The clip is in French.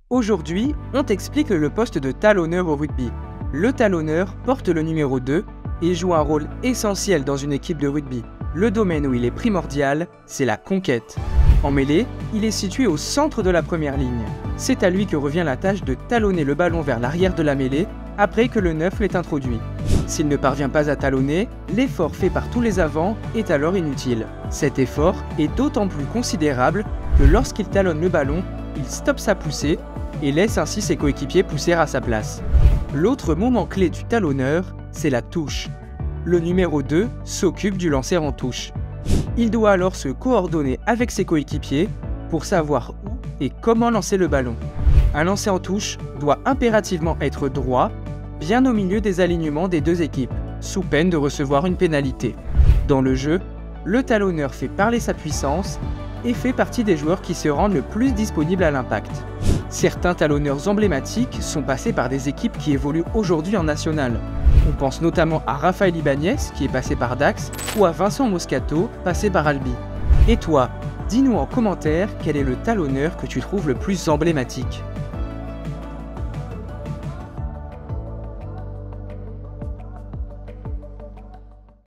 Aujourd'hui, on t'explique le poste de talonneur au rugby. Le talonneur porte le numéro 2 et joue un rôle essentiel dans une équipe de rugby. Le domaine où il est primordial, c'est la conquête. En mêlée, il est situé au centre de la première ligne. C'est à lui que revient la tâche de talonner le ballon vers l'arrière de la mêlée après que le 9 l'ait introduit. S'il ne parvient pas à talonner, l'effort fait par tous les avants est alors inutile. Cet effort est d'autant plus considérable que lorsqu'il talonne le ballon, il stoppe sa poussée et laisse ainsi ses coéquipiers pousser à sa place. L'autre moment clé du talonneur, c'est la touche. Le numéro 2 s'occupe du lancer en touche. Il doit alors se coordonner avec ses coéquipiers pour savoir où et comment lancer le ballon. Un lancer en touche doit impérativement être droit, bien au milieu des alignements des deux équipes, sous peine de recevoir une pénalité. Dans le jeu, le talonneur fait parler sa puissance et fait partie des joueurs qui se rendent le plus disponibles à l'impact. Certains talonneurs emblématiques sont passés par des équipes qui évoluent aujourd'hui en national. On pense notamment à Raphaël Ibanez, qui est passé par Dax, ou à Vincent Moscato, passé par Albi. Et toi, dis-nous en commentaire quel est le talonneur que tu trouves le plus emblématique.